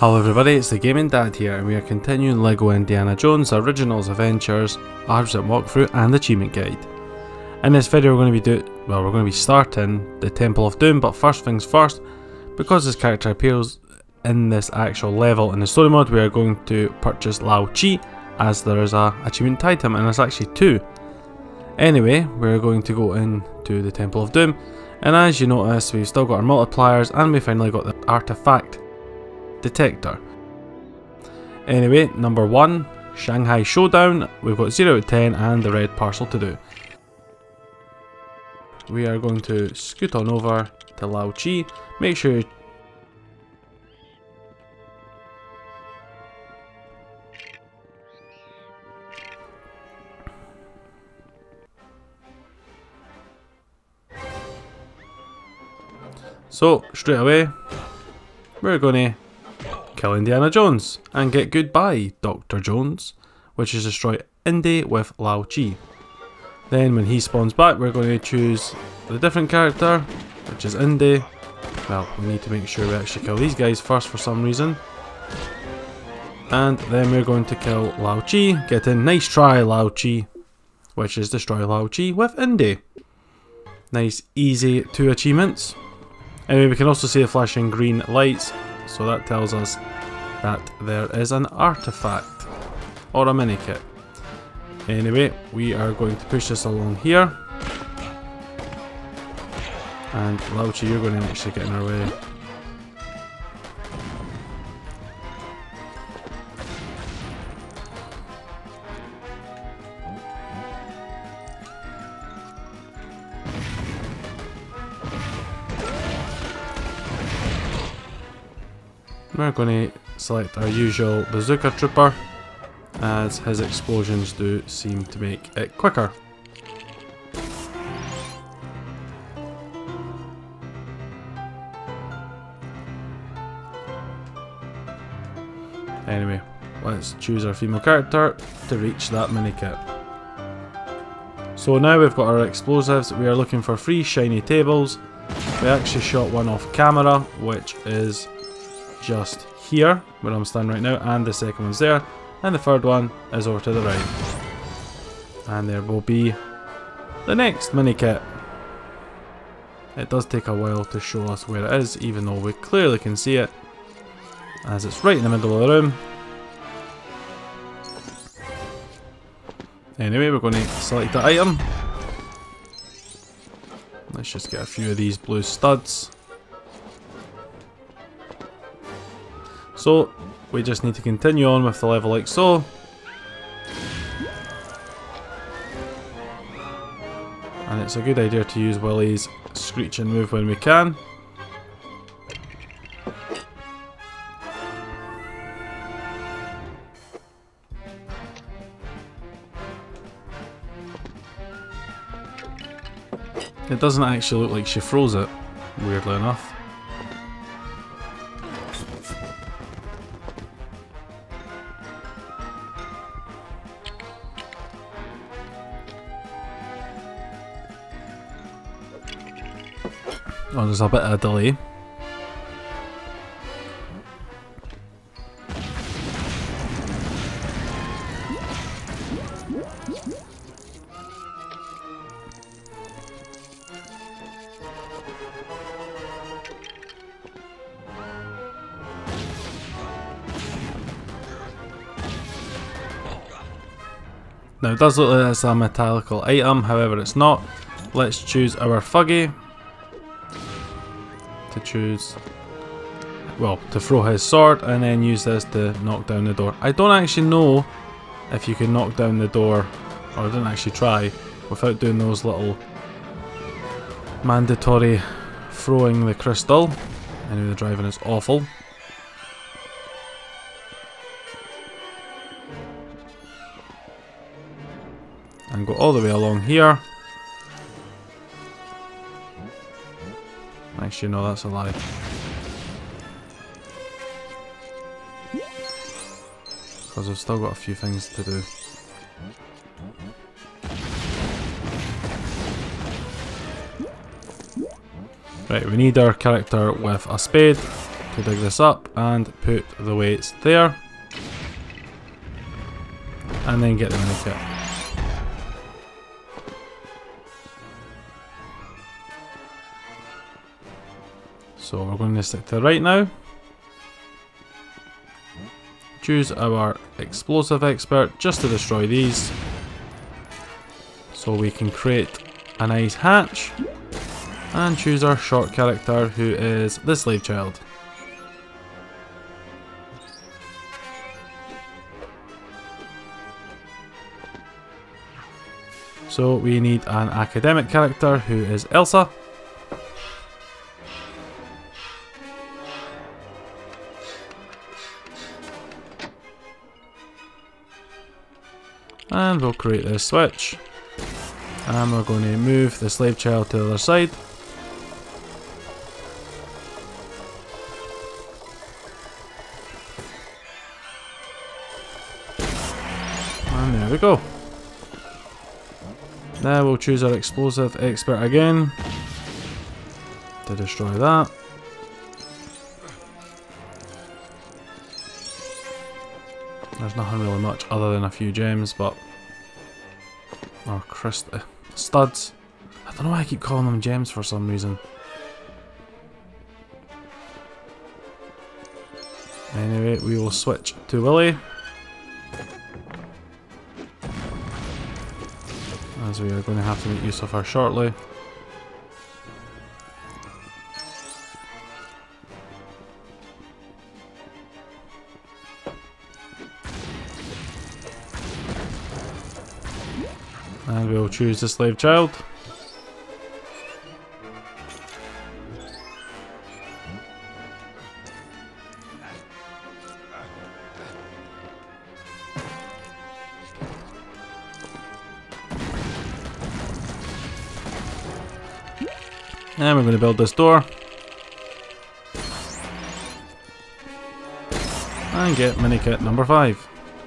Hello everybody, it's the Gaming Dad here, and we are continuing LEGO Indiana Jones Originals Adventures 100% walkthrough and achievement guide. In this video we're going to be starting the Temple of Doom, but first things first, because this character appears in this actual level in the story mode, we are going to purchase Lao Che, as there is a achievement tied to him, and there's actually two. Anyway, we're going to go into the Temple of Doom, and as you notice, we've still got our multipliers, and we finally got the artifact detector. Anyway, number 1, Shanghai Showdown. We've got 0 out of 10 and the red parcel to do. We are going to scoot on over to Lao Che. Make sure you so straight away we're going to kill Indiana Jones and get goodbye Dr. Jones, which is destroy Indy with Lao Che. Then when he spawns back, we're going to choose the different character, which is Indy. Well, we need to make sure we actually kill these guys first for some reason. And then we're going to kill Lao Che, get in, nice try Lao Che, which is destroy Lao Che with Indy. Nice easy 2 achievements. Anyway, we can also see the flashing green lights, so that tells us that there is an artifact or a minikit. Anyway, we are going to push this along here, and Lao Che, you're going to actually get in our way. We're going to select our usual bazooka trooper, as his explosions do seem to make it quicker. Anyway, let's choose our female character to reach that minikit. So now we've got our explosives. We are looking for 3 shiny tables. We actually shot one off camera, which is just here where I'm standing right now, and the second one's there, and the third one is over to the right. And there will be the next minikit. It does take a while to show us where it is, even though we clearly can see it, as it's right in the middle of the room. Anyway, we're going to select the item. Let's just get a few of these blue studs. So, we just need to continue on with the level like so. And it's a good idea to use Willie's screech and move when we can. It doesn't actually look like she froze it, weirdly enough. Oh, there's a bit of a delay. Now it does look like it's a metallical item, however it's not. Let's choose our Fuggy to choose, well, to throw his sword and then use this to knock down the door. I don't actually know if you can knock down the door, or I didn't actually try, without doing those little mandatory throwing the crystal. Anyway, the driving is awful. And go all the way along here. Actually, no, that's a lie. Because I've still got a few things to do. Right, we need our character with a spade. to dig this up and put the weights there. And then get the minikit. So we're going to stick to the right now. Choose our explosive expert just to destroy these. So we can create a nice hatch. And choose our short character who is the slave child. So we need an academic character who is Elsa. And we'll create this switch. And we're going to move the slave child to the other side. And there we go. Now we'll choose our explosive expert again to destroy that. There's nothing really much other than a few gems, but or studs. I don't know why I keep calling them gems for some reason. Anyway, we will switch to Willy, as we are going to have to make use of her shortly. And we will choose the slave child. And we're going to build this door. And get minikit number 5.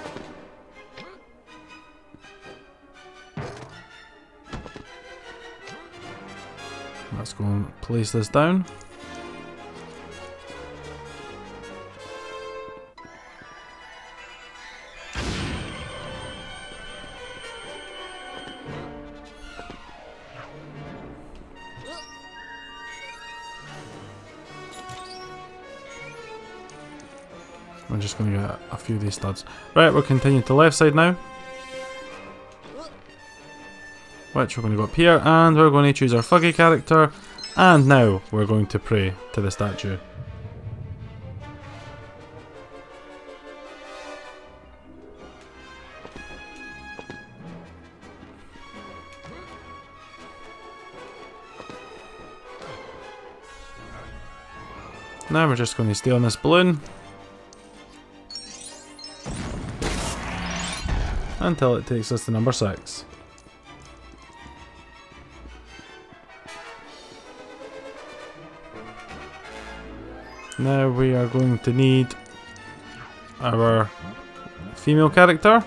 Let's go and place this down. We're just going to get a few of these studs. Right, we're continuing to the left side now. Which we're going to go up here, and we're going to choose our Fuggy character. And now we're going to pray to the statue. Now we're just going to stay on this balloon until it takes us to number 6. Now we are going to need our female character.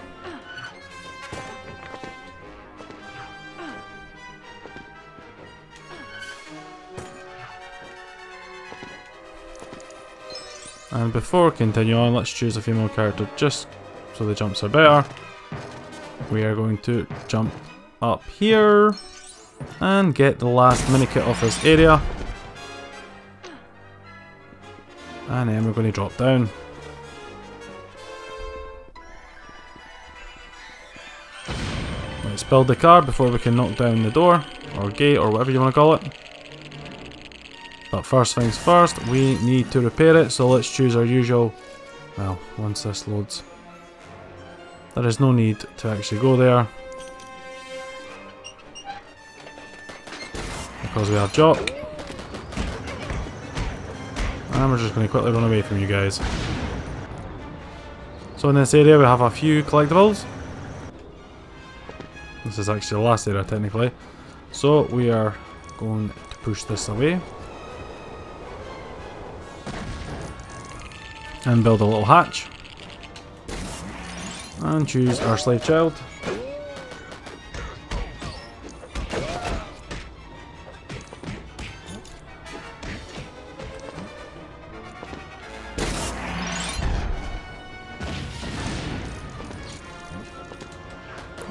And before we continue on, let's choose a female character just so the jumps are better. We are going to jump up here and get the last minikit of this area. And then we're going to drop down. Let's build the car before we can knock down the door, or gate, or whatever you want to call it. But first things first, we need to repair it, so let's choose our usual, well, once this loads. There is no need to actually go there, because we have Jock. And we're just going to quickly run away from you guys. So in this area we have a few collectibles. This is actually the last area technically. So we are going to push this away. And build a little hatch. And choose our slave child.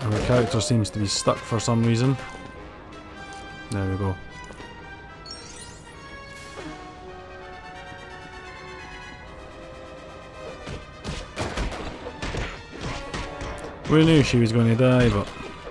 Our character seems to be stuck for some reason. There we go. We knew she was going to die, but...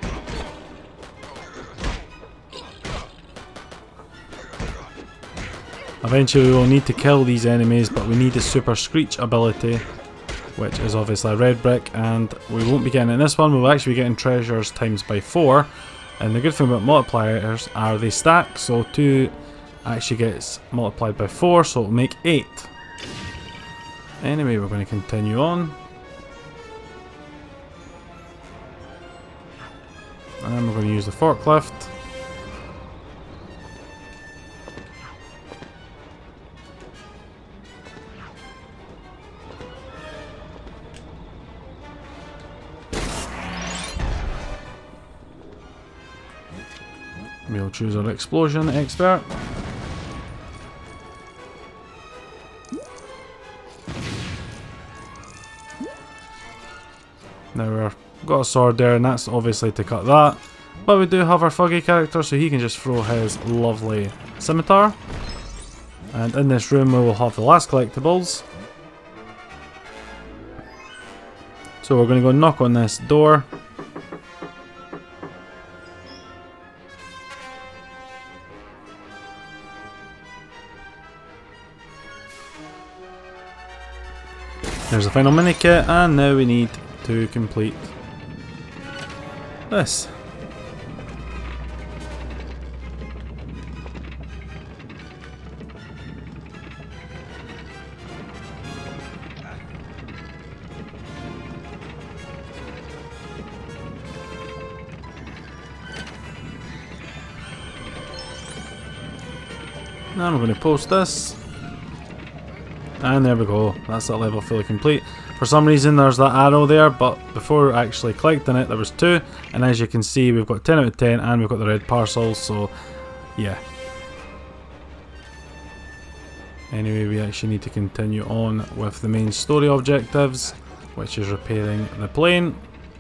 Eventually we'll need to kill these enemies, but we need the Super Screech ability, which is obviously a red brick, and we won't be getting it in this one. We'll actually be getting treasures times by 4. And the good thing about multipliers are they stack, so 2 actually gets multiplied by 4, so it'll make 8. Anyway, we're going to continue on. And we're going to use the forklift. We'll choose our explosion expert. Now we've got a sword there, and that's obviously to cut that. But we do have our Fuggy character, so he can just throw his lovely scimitar. And in this room we will have the last collectibles. So we're going to go knock on this door. There's the final mini kit, and now we need to complete this. Now I'm going to post this. And there we go, that's that level fully complete. For some reason there's that arrow there, but before actually collecting it there was 2. And as you can see we've got 10 out of 10 and we've got the red parcels, so yeah. Anyway, we actually need to continue on with the main story objectives, which is repairing the plane.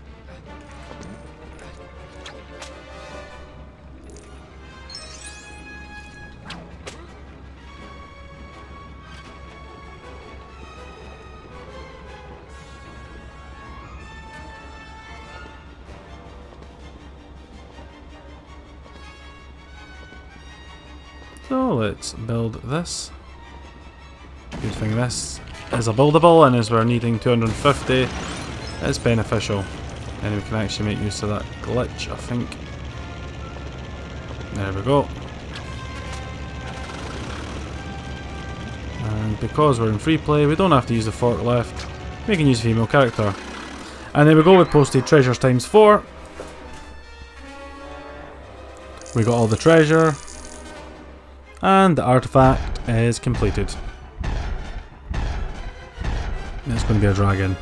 So let's build this. Good thing this is a buildable, and as we're needing 250, it's beneficial. And we can actually make use of that glitch, I think. There we go. And because we're in free play, we don't have to use the forklift. We can use a female character. And there we go, we posted treasures times 4. We got all the treasure. And the artifact is completed. It's going to be a dragon.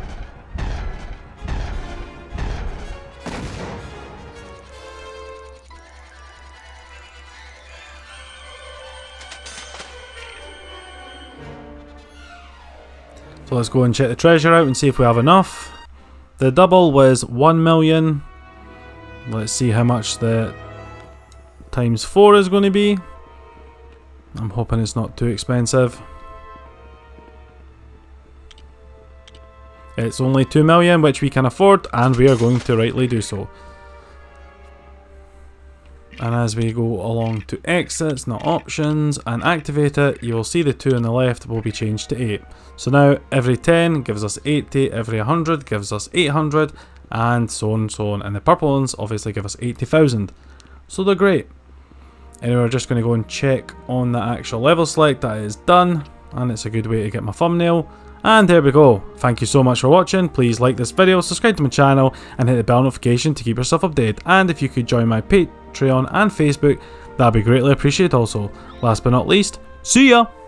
So let's go and check the treasure out and see if we have enough. The double was 1 million. Let's see how much the times 4 is going to be. I'm hoping it's not too expensive. It's only 2 million, which we can afford, and we are going to rightly do so. And as we go along to exits, not options, and activate it, you will see the 2 on the left will be changed to 8. So now every 10 gives us 80, every 100 gives us 800, and so on and so on. And the purple ones obviously give us 80,000. So they're great. Anyway, we're just going to go and check on the actual level select that is done, and it's a good way to get my thumbnail. And there we go. Thank you so much for watching. Please like this video, subscribe to my channel, and hit the bell notification to keep yourself updated. And if you could join my Patreon and Facebook, that'd be greatly appreciated also. Last but not least, see ya!